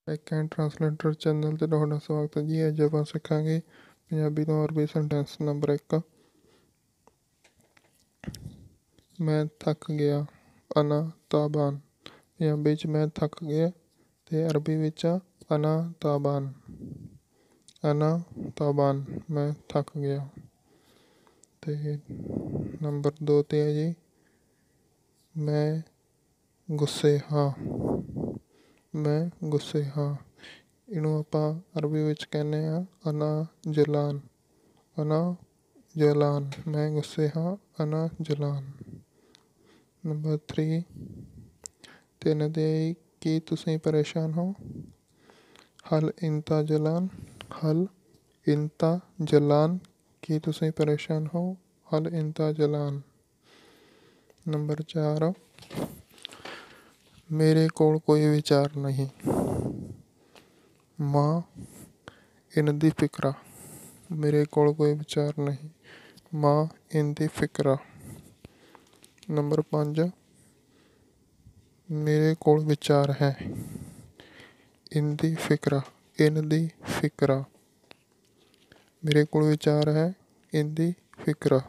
Tech and translator channel ਤੇ ਤੁਹਾਡਾ ਸਵਾਗਤ ਹੈ ਜੀ। ਅੱਜ ਆਪਾਂ ਸਿੱਖਾਂਗੇ ਪੰਜਾਬੀ ਤੋਂ ਅਰਬੀ ਸੈਂਟੈਂਸ ਨੰਬਰ 1। ਮੈਂ ਥੱਕ ਗਿਆ, ਅਨਾ ਤਾਬਾਨ। ਪੰਜਾਬੀ 'ਚ ਮੈਂ ਥੱਕ ਗਿਆ ਤੇ ਅਰਬੀ ਵਿੱਚ ਅਨਾ ਤਾਬਾਨ। ਅਨਾ ਤਾਬਾਨ, ਮੈਂ ਥੱਕ ਗਿਆ। ਤੇ ਨੰਬਰ 2 ਤੇ ਹੈ ਜੀ, ਮੈਂ ਗੁੱਸੇ ਹਾਂ। ਮੈਂ ਗੁੱਸੇ ਹਾਂ, ਇਹਨੂੰ ਆਪਾਂ ਅਰਬੀ ਵਿੱਚ ਕਹਿੰਦੇ ਹਾਂ ਅਨਾ ਜਲਾਨ। ਅਨਾ ਜਲਾਨ, ਮੈਂ ਗੁੱਸੇ ਹਾਂ, ਅਨਾ ਜਲਾਨ। ਨੰਬਰ 3 3 ਦੇ ਕੀ ਤੁਸੀਂ ਪਰੇਸ਼ਾਨ ਹੋ? ਹਲ ਇੰਤਾ ਜਲਾਨ। ਹਲ ਇੰਤਾ ਜਲਾਨ, ਕੀ ਤੁਸੀਂ ਪਰੇਸ਼ਾਨ ਹੋ? ਹਲ ਇੰਤਾ ਜਲਾਨ। ਨੰਬਰ 4 ਮੇਰੇ ਕੋਲ ਕੋਈ ਵਿਚਾਰ ਨਹੀਂ। ਮਾਂ ਇਨਦੀ ਫਿਕਰਾ। ਮੇਰੇ ਕੋਲ ਕੋਈ ਵਿਚਾਰ ਨਹੀਂ, ਮਾਂ ਇਨਦੀ ਫਿਕਰਾ। ਨੰਬਰ 5 ਮੇਰੇ ਕੋਲ ਵਿਚਾਰ ਹੈ। ਇਨਦੀ ਫਿਕਰਾ। ਇਨਦੀ ਫਿਕਰਾ, ਮੇਰੇ ਕੋਲ ਵਿਚਾਰ ਹੈ, ਇਨਦੀ ਫਿਕਰਾ।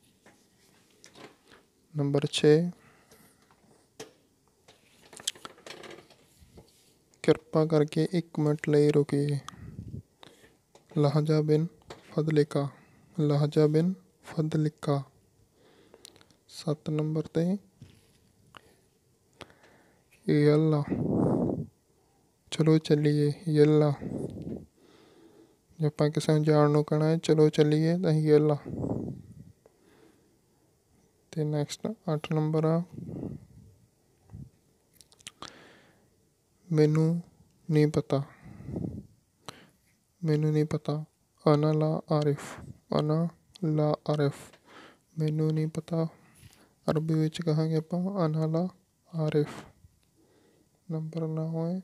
ਨੰਬਰ 6 ਕਿਰਪਾ ਕਰਕੇ 1 ਮਿੰਟ ਲਈ ਰੁਕੀਏ। ਲਹਜਾ ਬਿਨ ਫਦਲਿਕਾ। ਲਹਜਾ ਬਿਨ ਫਦਲਿਕਾ। 7 ਨੰਬਰ ਤੇ ਯੱਲਾ, ਚਲੋ ਚੱਲੀਏ। ਯੱਲਾ, ਜੇ ਆਪਾਂ ਕਿਸੇ ਨੂੰ ਜਾਣ ਨੂੰ ਕਹਿਣਾ ਹੈ ਚਲੋ ਚੱਲੀਏ ਤਾਂ ਯੱਲਾ। ਤੇ ਨੈਕਸਟ 8 ਨੰਬਰ ਆ, ਮੈਨੂੰ ਨਹੀਂ ਪਤਾ। ਮੈਨੂੰ ਨਹੀਂ ਪਤਾ। ਅਨਾ ਲਾ ਆਰਿਫ। ਅਨਾ ਲਾ ਆਰਿਫ, ਮੈਨੂੰ ਨਹੀਂ ਪਤਾ। ਅਰਬੀ ਵਿੱਚ ਕਹਾਂਗੇ ਆਪਾਂ ਅਨਾ ਲਾ ਆਰਿਫ। ਨੰਬਰ 9 ਹੈ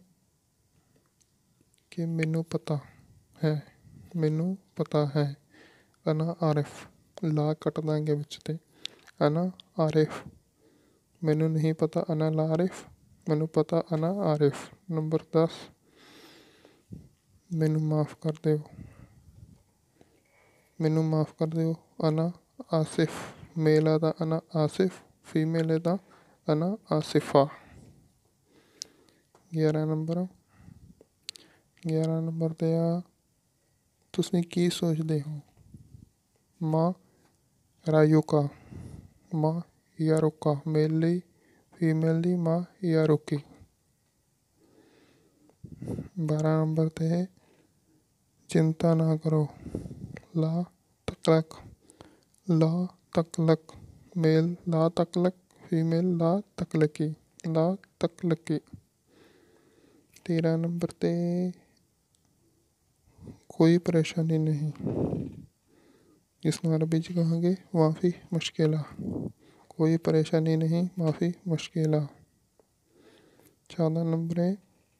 ਕਿ ਮੈਨੂੰ ਪਤਾ ਹੈ। ਮੈਨੂੰ ਪਤਾ ਹੈ, ਅਨਾ ਆਰਿਫ। ਲਾ ਕੱਟ ਦਾਂਗੇ ਵਿੱਚ ਤੇ ਅਨਾ ਆਰਿਫ। ਮੈਨੂੰ ਨਹੀਂ ਪਤਾ, ਅਨਾ ਲਾ ਆਰਿਫ। ਮੈਨੂੰ ਪਤਾ, ਅਨਾ ਆਰਿਫ। ਨੰਬਰ 10 ਮੈਨੂੰ ਮਾਫ਼ ਕਰ ਦਿਓ। ਮੈਨੂੰ ਮਾਫ਼ ਕਰ ਦਿਓ, ਅਨਾ ਆਸਿਫ। ਮੇਲ ਹੈ ਤਾਂ ਅਨਾ ਆਸਿਫ, ਫੀਮੇਲ ਹੈ ਤਾਂ ਅਨਾ ਆਸਿਫਾ। 11 ਨੰਬਰ ਤੇ ਆ, ਤੁਸੀਂ ਕੀ ਸੋਚਦੇ ਹੋ? ਮਾਂ ਰਾਯੁਕਾ। ਮਾਂ ਯਾਰੁਕਾ, ਮੇਲ ਲਈ, ਫੀਮੇਲ ਦੀ ਮਾਂ ਯਾਰੁਕੀ। 12 ਨੰਬਰ ਤੇ ਚਿੰਤਾ ਨਾ ਕਰੋ। ਲਾ ਤਕਲਕ। ਲਾ ਤਕਲਕ, ਮੇਲ ਲਾ ਤਕਲਕ, ਫੀਮੇਲ ਲਾ ਤਕਲਕੀ। ਲਾ ਤਕਲਕੀ। 13 ਨੰਬਰ ਤੇ ਕੋਈ ਪਰੇਸ਼ਾਨੀ ਨਹੀਂ, ਜਿਸ ਨੂੰ ਅਰਬੀ 'ਚ ਕਹਾਂਗੇ ਮਾਫੀ ਮੁਸ਼ਕਿਲਾ। ਕੋਈ ਪਰੇਸ਼ਾਨੀ ਨਹੀਂ, ਮਾਫੀ ਮੁਸ਼ਕਿਲਾ। 14 ਨੰਬਰ ਹੈ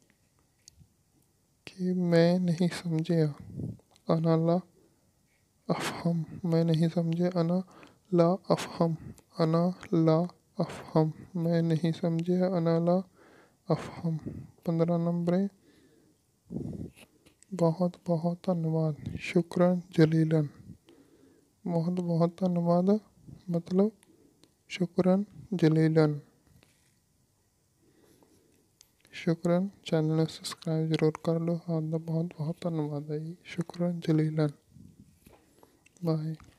ਕਿ ਮੈਂ ਨਹੀਂ ਸਮਝਿਆ। ਅਨਾ ਲਾ ਅਫਹਮ, ਮੈਂ ਨਹੀਂ ਸਮਝਿਆ। ਅਨਾ ਲਾ ਅਫਹਮ। ਅਨਾ ਲਾ ਅਫਹਮ, ਮੈਂ ਨਹੀਂ ਸਮਝਿਆ। ਅਨਾ ਲਾ ਅਫਹਮ। 15 ਨੰਬਰ ਹੈ ਬਹੁਤ ਬਹੁਤ ਧੰਨਵਾਦ। ਸ਼ੁਕਰਨ ਜਲੀਲਨ। ਬਹੁਤ ਬਹੁਤ ਧੰਨਵਾਦ ਮਤਲਬ ਸ਼ੁਕਰਨ ਜਲੀਲਨ। ਸ਼ੁਕਰਨ। ਚੈਨਲ ਨੂੰ ਸਬਸਕ੍ਰਾਈਬ ਜ਼ਰੂਰ ਕਰ ਲਓ। ਆਪ ਦਾ ਬਹੁਤ ਬਹੁਤ ਧੰਨਵਾਦ ਹੈ ਜੀ। ਸ਼ੁਕਰਨ ਜਲੀਲਨ। ਬਾਏ।